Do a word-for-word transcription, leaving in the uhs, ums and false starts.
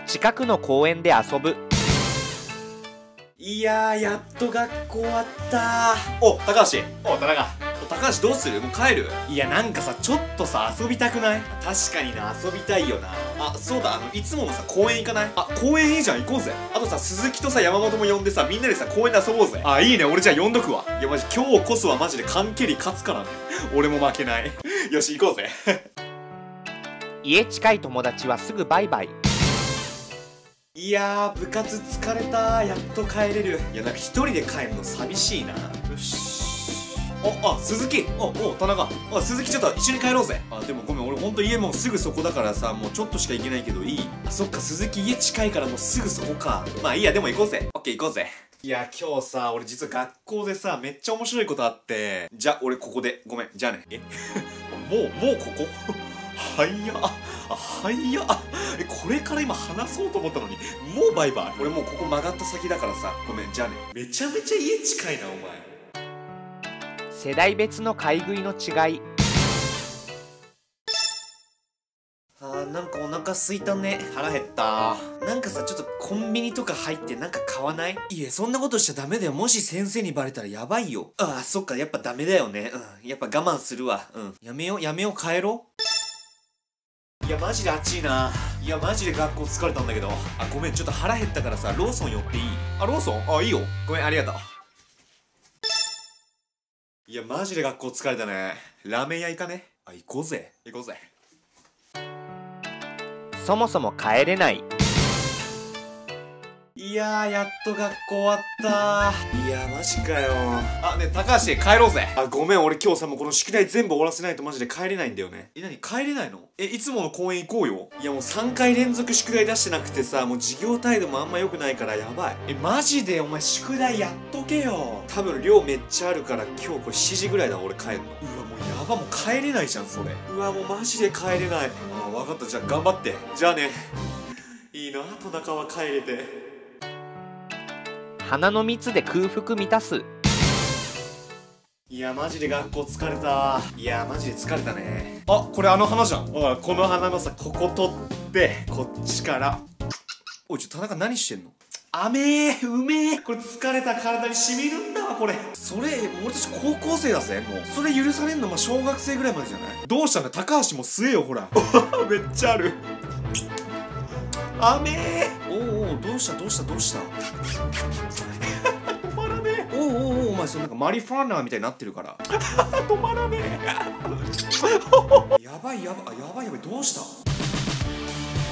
近くの公園で遊ぶ。 いやー、やっと学校終わったー。お、高橋。お、田中。お、高橋どうする？もう帰る？いや、なんかさ、ちょっとさ、遊びたくない？確かにな、遊びたいよな。あ、そうだ、あの、いつものさ、公園行かない？あ、公園いいじゃん、行こうぜ。あとさ、鈴木とさ、山本も呼んでさ、みんなでさ、公園で遊ぼうぜ。あ、いいね、俺じゃあ呼んどくわ。いや、マジ、今日こそはマジで缶蹴り勝つからね。俺も負けない。よし、行こうぜ。 家近い友達はすぐバイバイ。 いやー、部活疲れたー。やっと帰れる。いや、なんか一人で帰るの寂しいな。よし。あ、あ、鈴木。あ、お、田中。あ、鈴木ちょっと一緒に帰ろうぜ。あ、でもごめん、俺ほんと家もうすぐそこだからさ、もうちょっとしか行けないけどいい？あ、そっか、鈴木家近いからもうすぐそこか。まあいいや、でも行こうぜ。オッケー行こうぜ。いや、今日さ、俺実は学校でさ、めっちゃ面白いことあって。じゃ、俺ここで。ごめん、じゃあね。えもう、もうここはいやあ、はいやえ、これから今話そうと思ったのに、もうバイバイ。俺もうここ曲がった先だからさ、ごめん、じゃあね。めちゃめちゃ家近いな、お前。 世代別の買い食いの違い。 あー、なんかお腹すいたね。腹減った。なんかさ、ちょっとコンビニとか入ってなんか買わない？いや、そんなことしちゃダメだよ。もし先生にバレたらやばいよ。ああ、そっか、やっぱダメだよね。うん。やっぱ我慢するわ。うん。やめよう、やめよう、帰ろう。いや、マジで暑いな。いや、マジで学校疲れたんだけど。あ、ごめん、ちょっと腹減ったからさ、ローソン寄っていい？あ、ローソン？あ、いいよ。ごめん、ありがとう。いや、マジで学校疲れたね。ラーメン屋行かね？あ、行こうぜ。行こうぜ。 そもそも帰れない。 いやー、やっと学校終わったー。いやー、マジかよー。あ、ね、高橋、帰ろうぜ。あ、ごめん、俺今日さ、もうこの宿題全部終わらせないとマジで帰れないんだよね。え、なに、帰れないの？え、いつもの公園行こうよ。いや、もうさんかい連続宿題出してなくてさ、もう授業態度もあんま良くないからやばい。え、マジでお前宿題やっとけよ。多分量めっちゃあるから今日これしちじぐらいだ、俺帰るの。うわ、もうやば、もう帰れないじゃん、それ。うわ、もうマジで帰れない。あ、わかった、じゃあ頑張って。じゃあね。いいな、トナカは帰れて。 花の蜜で空腹満たす。 いや、マジで学校疲れた。いや、マジで疲れたね。あ、これあの花じゃん。ほら、この花のさ、ここ取ってこっちから。おい、ちょ、田中何してんの？甘えー、うめえ。これ疲れた体に染みるんだわ、これ。それ、俺たち高校生だぜ、もう。それ許されんの、まあ、小学生ぐらいまでじゃない？どうしたんだ、高橋も吸えよ、ほら。めっちゃある。甘えー。おうおう、どうしたどうしたどうした止まらねえ。おうおうおう、お前それなんかマリファナーみたいになってるから止まらねえやばいやばい、あ、やばいやばい、どうした？